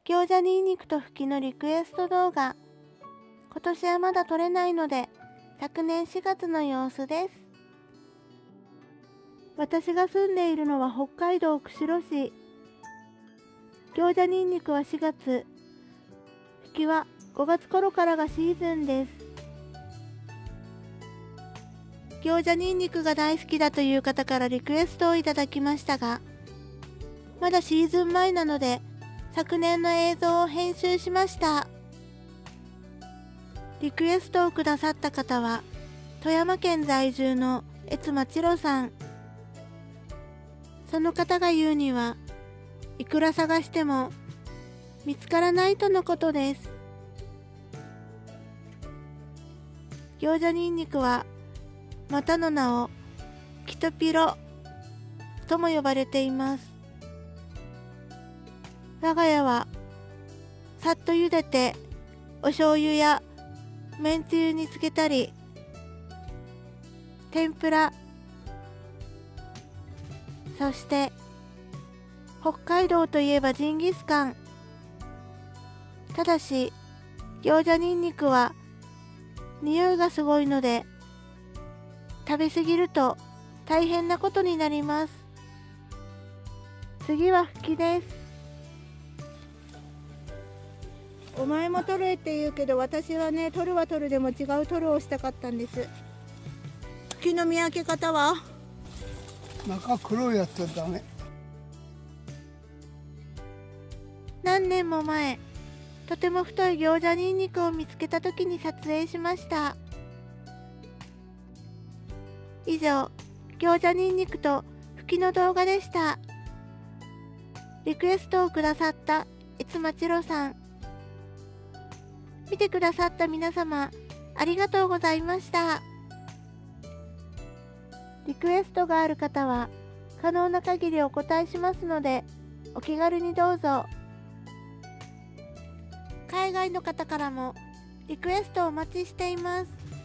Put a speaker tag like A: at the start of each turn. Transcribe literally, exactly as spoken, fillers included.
A: 餃子にんにくとふきのリクエスト動画。今年はまだ撮れないので、昨年しがつの様子です。私が住んでいるのは北海道釧路市。餃子にんにくはしがつ、ふきはごがつ頃からがシーズンです。餃子にんにくが大好きだという方からリクエストをいただきましたが、まだシーズン前なので、昨年の映像を編集しました。リクエストをくださった方は、富山県在住の越間千代さん。その方が言うには、いくら探しても見つからないとのことです。餃子にんにくは、またの名をキトピロとも呼ばれています。我が家はさっと茹でてお醤油やめんつゆにつけたり、天ぷら、そして北海道といえばジンギスカン。ただし餃子にんにくは匂いがすごいので、食べ過ぎると大変なことになります。次はふきです。お前も取れって言うけど、私はね、取るは取るでも違う取るをしたかったんです。ふきの見分け方は
B: 中黒いやつはダメ。
A: 何年も前、とても太い餃子にんにくを見つけた時に撮影しました。以上、餃子にんにくとふきの動画でした。リクエストをくださった越間千代さん、見てくださった皆様、ありがとうございました。リクエストがある方は、可能な限りお答えしますので、お気軽にどうぞ。海外の方からもリクエストをお待ちしています。